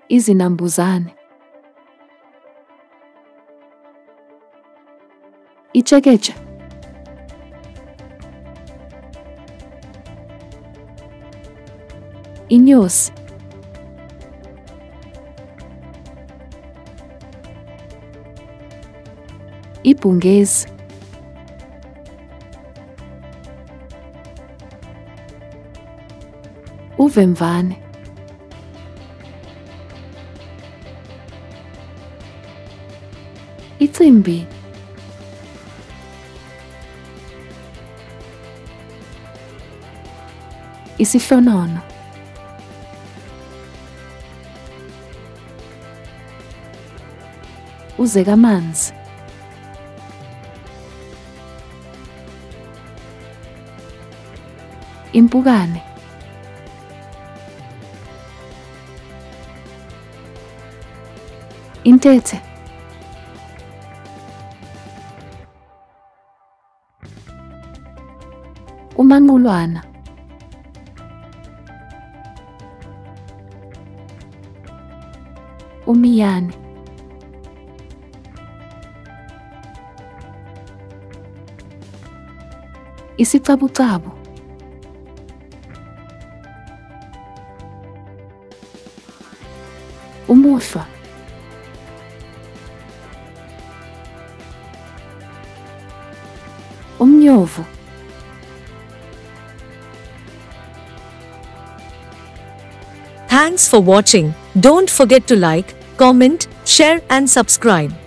Izinambuzane. Itsheketshe. Inyosi. Ibhungezi. Uvemvane. Icimbi. Isihlonono. Uzekamanzi. Impukane. Intethe. Umanqulwana. Umiyane. Isicabucabu. Umuhlwa. Umnyovu. Thanks for watching. Don't forget to like, comment, share and subscribe.